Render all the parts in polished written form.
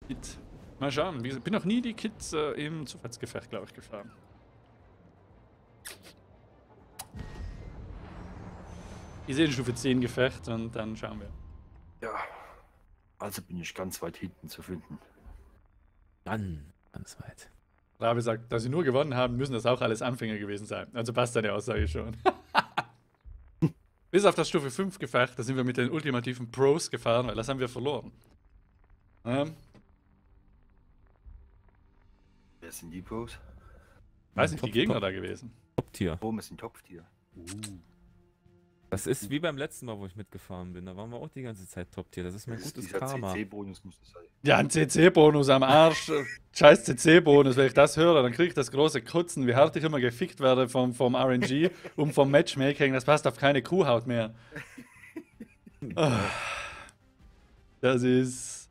Kit. Mal schauen. Ich bin noch nie die Kids im Zufallsgefecht, glaube ich, gefahren. Ich sehe Stufe 10 Gefecht und dann schauen wir. Ja, also bin ich ganz weit hinten zu finden. Ganz weit. Rabe sagt, dass sie nur gewonnen haben, müssen das auch alles Anfänger gewesen sein. Also passt deine Aussage schon. Bis auf das Stufe 5 Gefecht, da sind wir mit den ultimativen Pros gefahren, weil das haben wir verloren. Wer sind die Pros? Weiß nicht, die Gegner da gewesen. Top-Tier. Oh, wir sind Topftier. Das ist wie beim letzten Mal, wo ich mitgefahren bin. Da waren wir auch die ganze Zeit Top-Tier. Das ist mein gutes Dieser Karma. CC-Bonus muss das sein. Ja, ein CC-Bonus am Arsch. Scheiß CC-Bonus. Wenn ich das höre, dann kriege ich das große Kotzen, wie hart ich immer gefickt werde vom RNG und vom Matchmaking. Das passt auf keine Kuhhaut mehr. Das ist...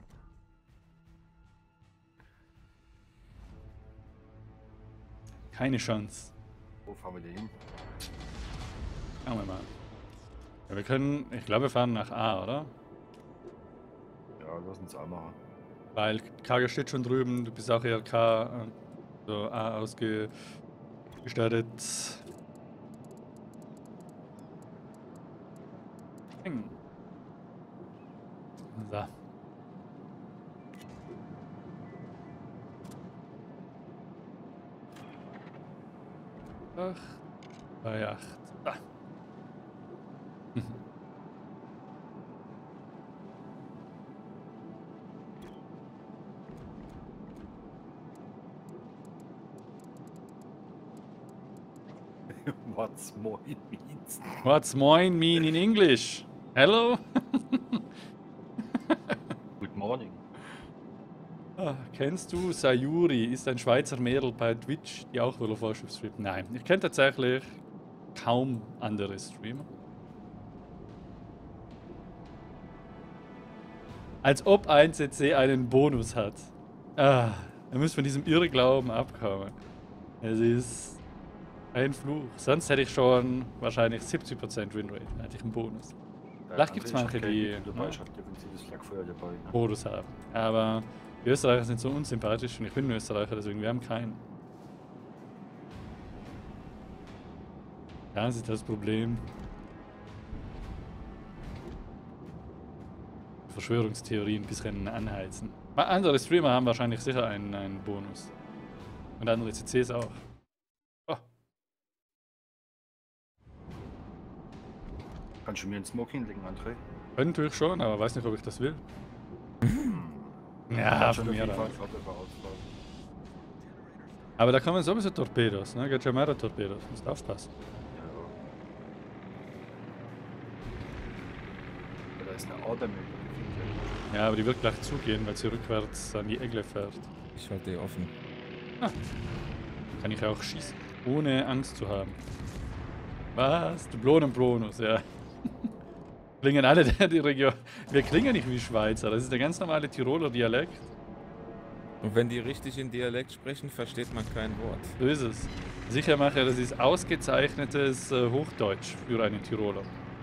Keine Chance. Wo fahren wir denn hin? Schauen wir mal. Ja, wir können... Ich glaube, wir fahren nach A, oder? Ja, lass uns A machen. Weil K steht schon drüben, du bist auch eher K, so A ausgestattet. So. Ach, bei 8. Ah. What's moin means? What's moin mean in English? Hello? Good morning. Ah, kennst du Sayuri? Ist ein Schweizer Mädel bei Twitch, die auch World of Warcraft streamt? Nein, ich kenne tatsächlich kaum andere Streamer. Als ob ein CC einen Bonus hat. Ah, er muss von diesem Irrglauben abkommen. Es ist ein Fluch. Sonst hätte ich schon wahrscheinlich 70% Winrate. Da hätte ich einen Bonus. Vielleicht gibt es manche, die Bonus haben. Aber die Österreicher sind so unsympathisch und ich bin ein Österreicher, deswegen wir haben keinen. Das ist das Problem. Verschwörungstheorien ein bisschen anheizen. Andere Streamer haben wahrscheinlich sicher einen Bonus. Und andere CCs auch. Oh. Kannst du mir einen Smoke hinlegen, André? Könnte ich schon, aber weiß nicht, ob ich das will. Ja, von mir aus. Aber da kommen sowieso Torpedos, ne? Geht schon mehrere Torpedos. Musst aufpassen. Ja, da ist eine Automöglichkeit. Ja, aber die wird gleich zugehen, weil sie rückwärts an die Egle fährt. Ich halte die offen. Kann ich auch schießen, ohne Angst zu haben. Was? Dublonenbonus, ja. Klingen alle die Region. Wir klingen nicht wie Schweizer, das ist der ganz normale Tiroler Dialekt. Und wenn die richtig in Dialekt sprechen, versteht man kein Wort. So ist es. Sichermacher, das ist ausgezeichnetes Hochdeutsch für einen Tiroler.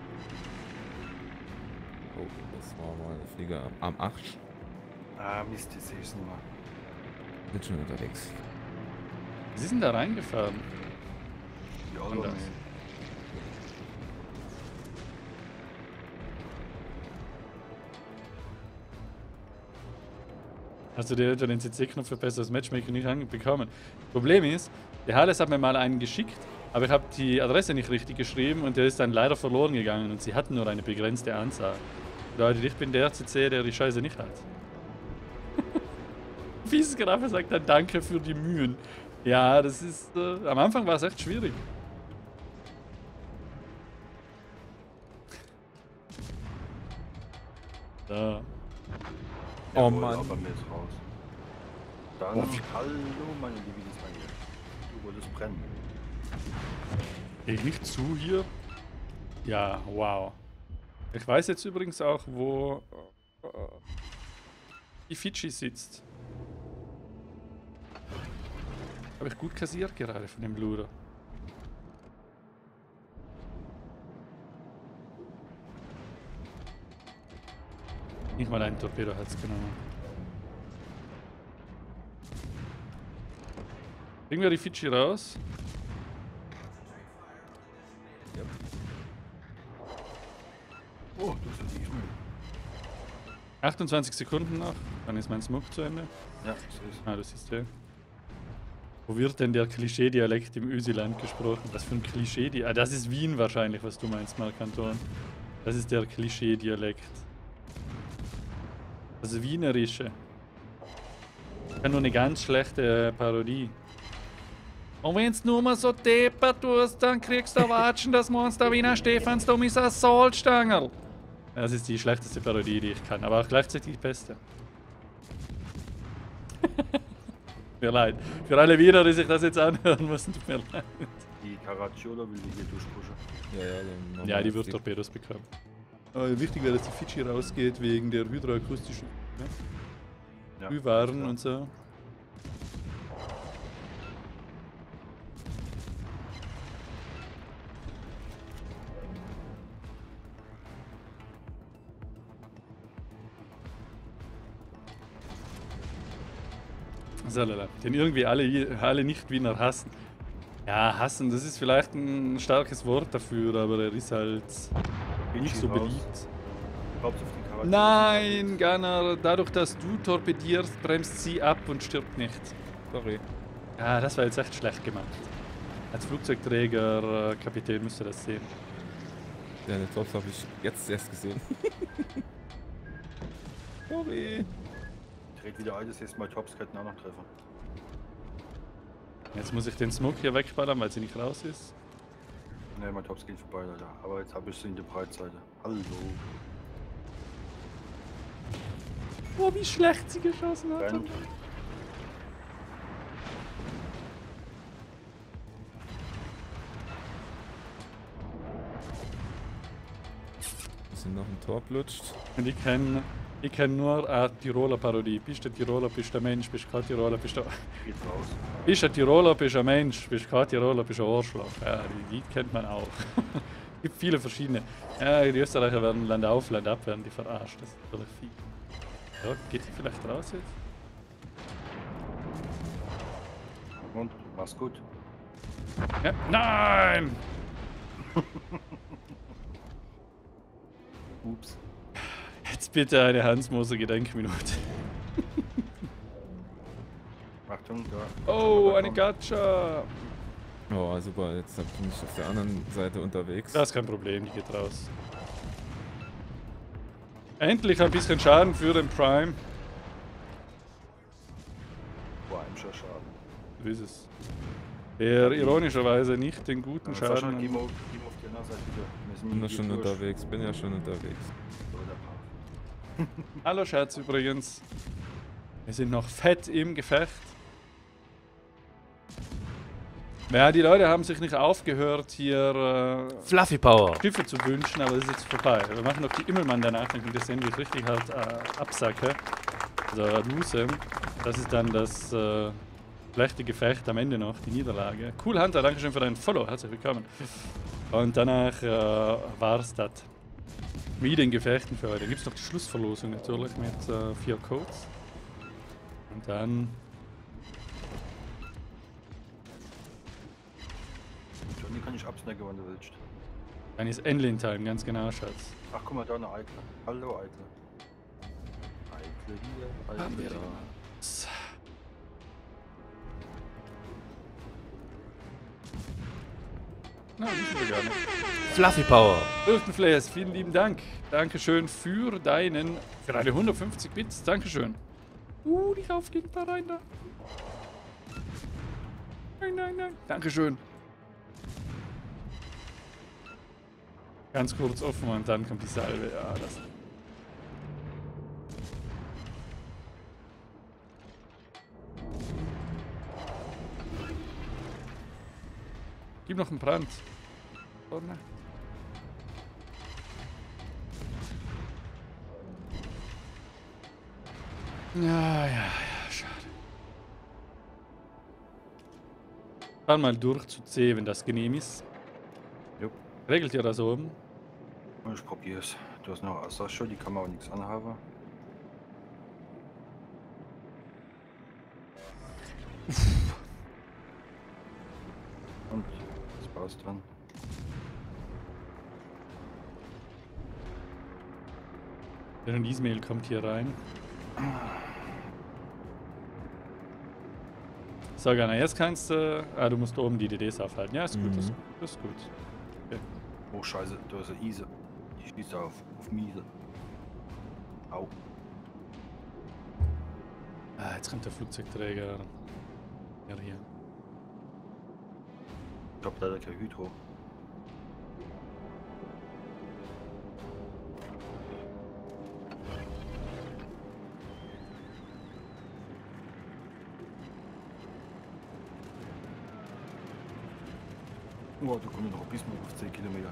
Oh, das war mal ein Flieger am Arsch. Ah, Mist, jetzt sehe ich es nicht mehr. Bin schon unterwegs. Sie sind da reingefahren. Die Und das. Hast du dir etwa den CC-Knopf für besseres Matchmaking nicht bekommen? Problem ist, der Hales hat mir mal einen geschickt, aber ich habe die Adresse nicht richtig geschrieben und der ist dann leider verloren gegangen und sie hatten nur eine begrenzte Anzahl. Leute, ich bin der CC, der die Scheiße nicht hat. Fiesgraffe sagt dann danke für die Mühen. Ja, das ist, am Anfang war es echt schwierig. Da. Oh Jawohl, Mann. aber mir ist raus. Dann, hallo meine lieben Israel. Du wolltest brennen. Geh ich nicht zu hier? Ja, wow. Ich weiß jetzt übrigens auch, wo die Fidschi sitzt. Habe ich gut kassiert gerade von dem Luder. Nicht mal ein Torpedo hat es genommen. Kriegen wir die Fidschi raus? Ja. Oh, das ist nicht mehr. 28 Sekunden noch, dann ist mein Smoke zu Ende. Ja, so ist Ah, das ist der. Wo wird denn der Klischee-Dialekt im Ösiland gesprochen? Was für ein Klischee-Dialekt? Ah, das ist Wien wahrscheinlich, was du meinst, Marc-Anton. Das ist der Klischee-Dialekt. Das Wienerische. Ich kann nur eine ganz schlechte Parodie. Und wenn's nur mal so deppert tust, dann kriegst du Watschen, das Monster Wiener Stephansdom ist ein Salzstangerl. Das ist die schlechteste Parodie, die ich kann, aber auch gleichzeitig die beste. Mir leid. Für alle Wiener, die sich das jetzt anhören müssen, tut mir leid. die Caracciolo will die hier durchpushen. Ja, die wird Torpedos bekommen. Wichtig wäre, dass die Fidschi rausgeht wegen der hydroakustischen Frühwarn und so. Salala. Den irgendwie alle Nicht-Wiener hassen. Ja, hassen, das ist vielleicht ein starkes Wort dafür, aber er ist halt nicht so beliebt. Glaubst du auf den Caracciolo? Nein, Gunnar, dadurch, dass du torpedierst, bremst sie ab und stirbt nicht. Sorry. Ja, das war jetzt echt schlecht gemacht. Als Flugzeugträger, Kapitän müsste das sehen. Deine Tops habe ich jetzt erst gesehen. Sorry. Dreht wieder ein, das jetzt mal Tops könnten auch noch treffen. Jetzt muss ich den Smoke hier wegballern, weil sie nicht raus ist. Ne, mein Tops geht vorbei, Alter. Aber jetzt habe ich sie in der Breitseite. Hallo. Oh, wie schlecht sie geschossen hat. Brennt. Bisschen noch ein Tor blutscht. Und ich kenn nur eine Tiroler Parodie. Bist du Tiroler, bist du ein Mensch, bist du kein Tiroler, bist du... Geht raus. Bist du ein Tiroler, bist du ein Mensch, bist du kein Tiroler, bist du ein Arschloch. Ja, die kennt man auch. Es gibt viele verschiedene. Ja, die Österreicher werden Land auf, Land ab, werden die verarscht. Das ist natürlich viel. Ja, geht die vielleicht raus jetzt? Und, mach's gut. Ja. Nein! Ups. Jetzt bitte eine Hans-Moser-Gedenkminute. Achtung, da. Oh, eine Gacha! Oh, super. Jetzt bin ich auf der anderen Seite unterwegs. Das ist kein Problem, die geht raus. Endlich ein bisschen Schaden für den Prime. Boah, ein Schaden. So ist es. Der ironischerweise nicht den guten Sascha, Schaden. geh mal auf die andere Seite wieder. Wir sind Bin ja hier schon durch. unterwegs. Bin ja schon unterwegs. So, der Part. Hallo Schatz übrigens. Wir sind noch fett im Gefecht. Ja, die Leute haben sich nicht aufgehört, hier Fluffy Power. Schiffe zu wünschen, aber das ist jetzt vorbei. Wir machen noch die Immelmann danach, dann könnt ihr sehen, wie ich richtig halt absacke. Also lose. Das ist dann das schlechte Gefecht am Ende noch, die Niederlage. Cool, Hunter, danke schön für deinen Follow, herzlich willkommen. Und danach war's das. Wie den Gefechten für heute. Gibt es noch die Schlussverlosung natürlich mit 4 Codes. Und dann... Johnny kann ich absnacken, wenn du willst. Dann ist Endlin-Time, ganz genau, Schatz. Ach, guck mal, da eine Eikle. Hallo, Eikle. Eikle hier, Eikle da. Na, wissen wir gar nicht. Fluffy Power. Flares, vielen lieben Dank. Dankeschön für deine 150 Bits. Dankeschön. Die Rauf geht da rein da. Nein, nein, nein. Dankeschön. Ganz kurz offen und dann kommt die Salve. Ja, das. Gib noch einen Brand. Vorne. Ja, schade. Fahren mal durch zu C, wenn das genehm ist. Jupp. Regelt ihr das oben? Ich probier's. Du hast noch Sascha, die kann man auch nichts anhaben. Gas dran. Ein Ismail kommt hier rein. So, Gana, jetzt kannst du... du musst oben die DDs aufhalten. Ja, ist gut, das ist gut. Okay. Oh scheiße, da ist eine Ise. Ich schieße auf Miese. Au. Jetzt kommt der Flugzeugträger. Ja, hier. Ich hab leider kein Hydro. Oh, da kommt noch ein bisschen auf 10 Kilometer.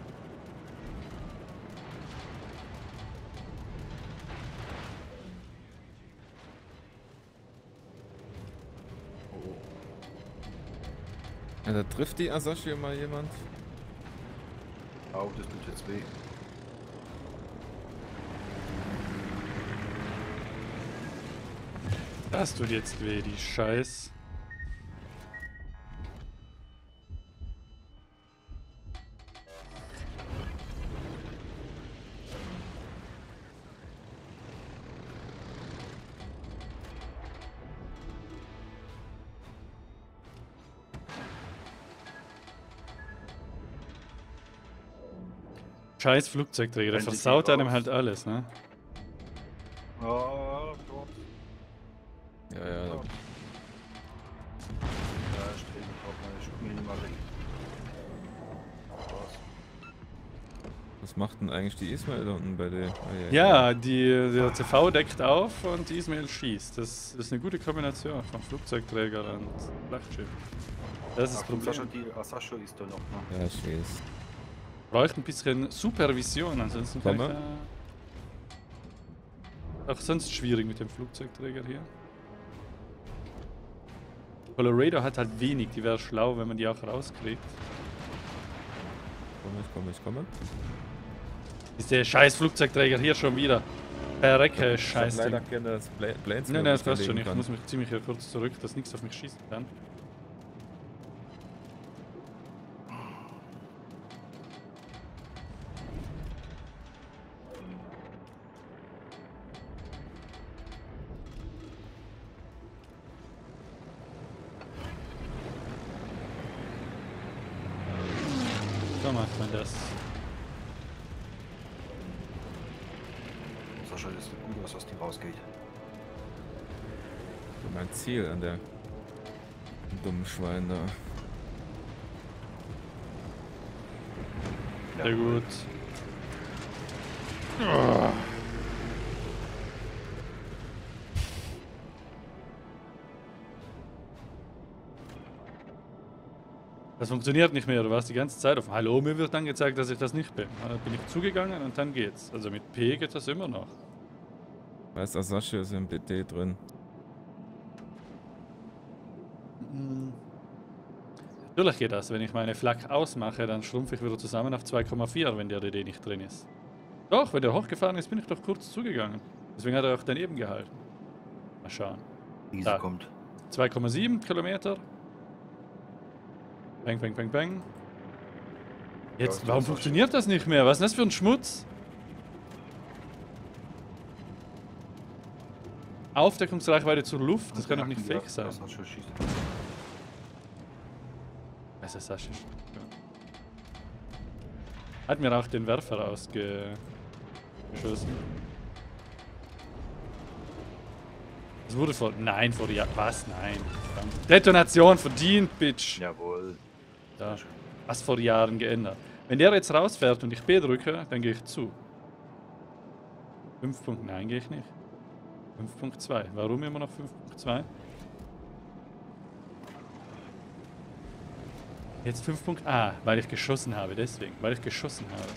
Oh. Ja, da trifft die Asashi mal jemand. Au, das tut jetzt weh. Das tut jetzt weh, die Scheiß. Scheiß Flugzeugträger, der Wenn sie versaut die einem raus- halt alles, ne? Ah, Gott. Ja, ja. Ja, stell mich auf meine Schuhe mal weg. Was? Was macht denn eigentlich die Ismail da unten bei der? Ja, der TV deckt auf und Ismail schießt. Das ist eine gute Kombination von Flugzeugträger und Flaggschiff. Das ist das Sascha, Problem. die Sascha ist da noch. Ne? Ja, ich weiß. Braucht ein bisschen Supervision, ansonsten kann ich Komme. auch sonst schwierig mit dem Flugzeugträger hier. Colorado hat halt wenig, die wäre schlau, wenn man die auch rauskriegt. Ich komme. Ist der scheiß Flugzeugträger hier schon wieder. Verrecke, Ich hab scheiß leider Ding. gerne das Planes. Nein, das passt schon. Ich muss mich ziemlich hier kurz zurück, dass nichts auf mich schießen kann. So macht man das. Sascha, das sieht gut aus, was die rausgeht. Mein Ziel an der dummen Schwein da. Sehr gut. Das funktioniert nicht mehr, du warst die ganze Zeit auf Hallo, mir wird angezeigt, dass ich das nicht bin. Dann bin ich zugegangen und dann geht's. Also mit P geht das immer noch. Weiß, Asashi ist im BD drin. Natürlich geht das. Wenn ich meine Flak ausmache, dann schrumpfe ich wieder zusammen auf 2,4, wenn der DD nicht drin ist. Doch, wenn der hochgefahren ist, bin ich doch kurz zugegangen. Deswegen hat er auch daneben gehalten. Mal schauen. Ise Da. kommt. 2,7 Kilometer. Bang, bang, bang, bang. Jetzt, Ja, warum das funktioniert das nicht mehr? Was ist denn das für ein Schmutz? Aufdeckungsreichweite zur Luft, das kann doch nicht fake sein. Sascha schießt. Es ist Sascha. Hat mir auch den Werfer ausgeschossen. Es wurde vor... Nein, vor Jahren... Was? Nein. Verdammt. Detonation verdient, Bitch. Jawohl. Ja. Sehr schön. Was vor Jahren geändert. Wenn der jetzt rausfährt und ich B drücke, dann gehe ich zu. 5 Punkt... Nein, gehe ich nicht. 5.2. Warum immer noch 5.2? Jetzt 5. Weil ich geschossen habe, deswegen. Weil ich geschossen habe.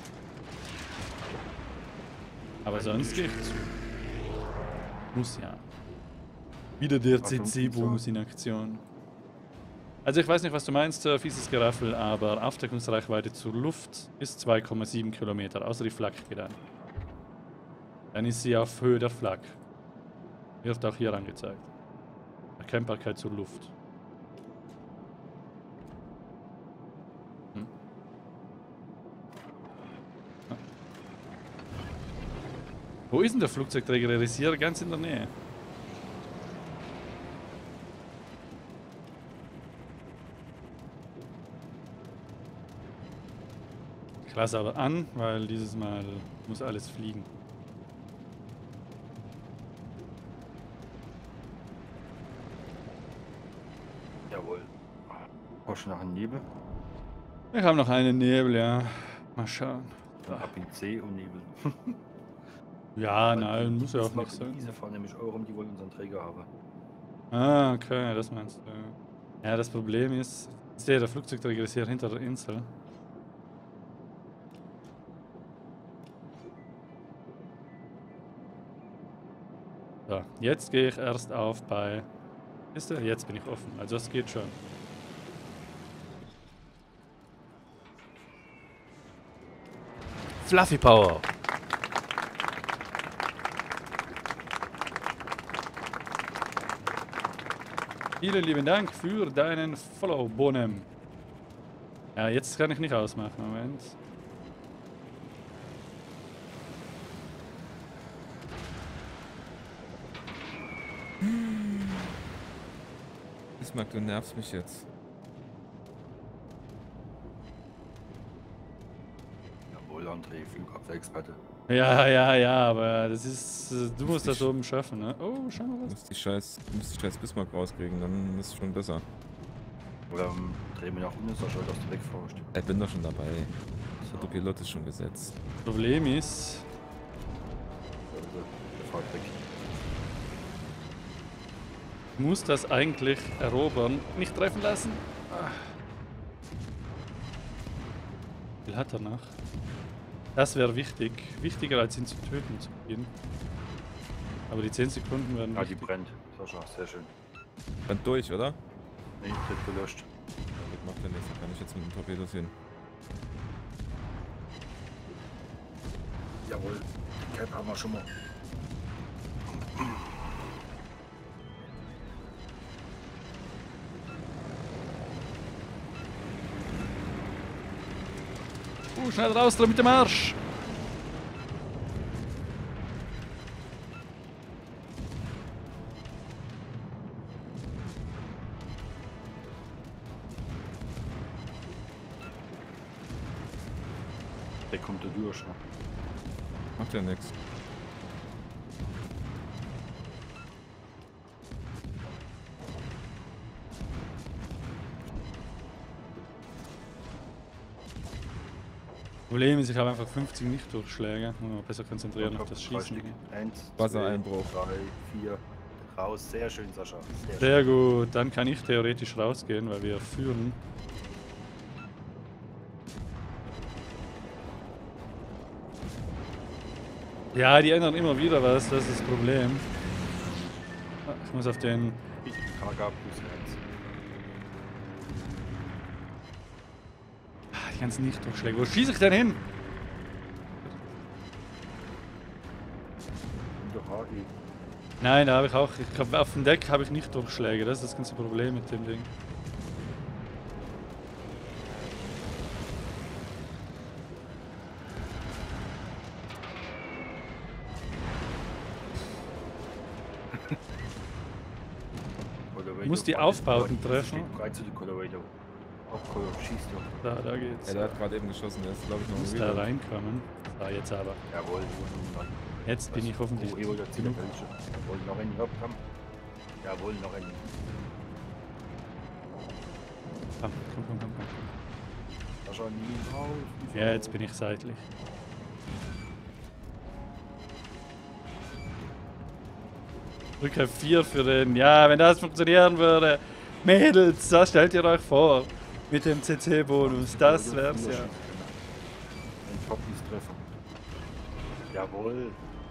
Aber sonst gehe ich zu. Muss ja. Wieder der CC-Bonus in Aktion. Also ich weiß nicht, was du meinst, fieses Geraffel, aber Aufdeckungsreichweite zur Luft ist 2,7 Kilometer, außer die Flak geht an. Dann ist sie auf Höhe der Flak. Wird auch hier angezeigt. Erkennbarkeit zur Luft. Wo ist denn der Flugzeugträger? Der ist hier ganz in der Nähe. Ich lasse aber an, weil dieses Mal muss alles fliegen. Jawohl. Brauchst du noch einen Nebel? Wir haben noch einen Nebel, ja. Mal schauen. Ab in C und Nebel. Ja, nein, muss ja auch nicht sein. Diese fahren nämlich Eurum, die wollen unseren Träger haben. Ah, okay, das meinst du. Ja, das Problem ist, der Flugzeugträger ist hier hinter der Insel. So, jetzt gehe ich erst auf bei... Ist der? Jetzt bin ich offen, also es geht schon. Fluffy Power. Vielen lieben Dank für deinen Follow, Bonem. Ja, jetzt kann ich nicht ausmachen, Moment. Bismarck, du nervst mich jetzt. Jawohl, André, Flugabwehrexperte. Ja, aber das ist... Du musst das oben schaffen, ne? Oh, schau mal Du was. musst die scheiß Bismarck rauskriegen, dann ist es schon besser. Oder drehen wir nach unten, ist doch schon, dass du wegfährst. Ich bin doch schon dabei. Der Autopilot ist schon gesetzt. Problem ist... Also, der fährt weg. Ich muss das eigentlich erobern. Nicht treffen lassen. Ah. Wie viel hat er noch? Das wäre wichtig. Wichtiger als ihn zu töten zu beginnen. Aber die 10 Sekunden werden Ah, die wichtig. brennt. Sascha, sehr schön. Brennt durch, oder? Nee, wird gelöscht. Ja, das macht ja nichts. Kann ich jetzt mit dem Torpedo sehen. Jawohl, die Cap haben wir schon mal. Schnell raus da mit dem Arsch! Der kommt da durch, ne? Macht ja nichts. Problem ist, ich habe einfach 50 Nicht-Durchschläge. Muss man besser konzentrieren auf das Schießen. 1, Wassereinbruch. 3, 4. Raus, sehr schön, Sascha. Sehr schön. Sehr gut, dann kann ich theoretisch rausgehen, weil wir führen. Ja, die ändern immer wieder was, das ist das Problem. Ah, ich muss auf den... KK plus 1. Die ganzen Nicht-Durchschläge. Wo schieße ich denn hin? Und der HE. Nein, da habe ich auch... Ich glaub, auf dem Deck habe ich Nicht-Durchschläge. Das ist das ganze Problem mit dem Ding. Ich muss die Aufbauten treffen. Bereit zu die Colorado. Auch Colorado, schießt doch. Da geht's. Ja, der hat gerade eben geschossen. Der ist, glaube ich, noch Muss ein da Reload. reinkommen. Ah, jetzt aber. Jawohl, Jetzt bin ich hoffentlich Oh, Evo, der zieht genug. der Welche. Jawohl, noch ein Job, komm. Jawohl, noch ein. Komm. Sascha, nie raus. Ja, jetzt bin ich seitlich. Drücke 4 für den. Ja, wenn das funktionieren würde. Mädels, das stellt ihr euch vor. Mit dem CC-Bonus. Das wär's ja. Ein Poppies treffen. Jawohl.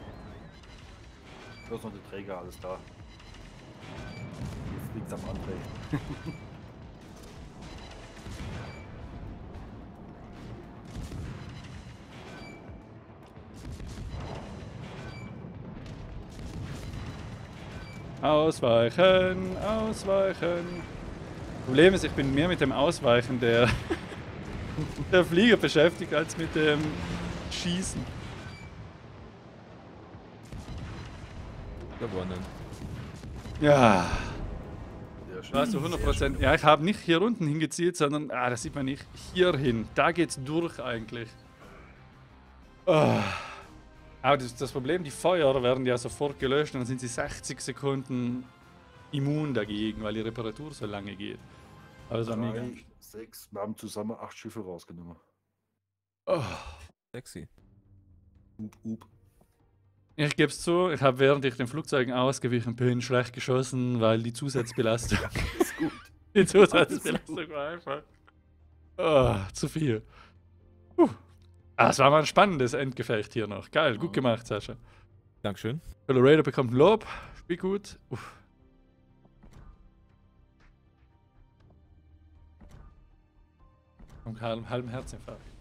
Bloß noch der Träger, alles da. Jetzt liegt's am André. Ausweichen, ausweichen. Problem ist, ich bin mehr mit dem Ausweichen der Flieger beschäftigt, als mit dem Schießen. gewonnen. Ja. Sehr schön. Warst du 100%? Ja, ich habe nicht hier unten hingezielt, sondern, das sieht man nicht, hier hin. Da geht's durch eigentlich. Aber das Problem, die Feuer werden ja sofort gelöscht und dann sind sie 60 Sekunden immun dagegen, weil die Reparatur so lange geht. Also mega. 3, 6, wir haben zusammen 8 Schiffe rausgenommen. Oh. Sexy. Up. Ich gebe es zu, ich habe während ich den Flugzeugen ausgewichen bin, schlecht geschossen, weil die Zusatzbelastung. Ist gut. Die Zusatzbelastung war einfach. Zu viel. Es war mal ein spannendes Endgefecht hier noch. Geil, gut gemacht, Sascha. Dankeschön. Colorado bekommt ein Lob. Spiel gut. Und halben Herzinfarkt.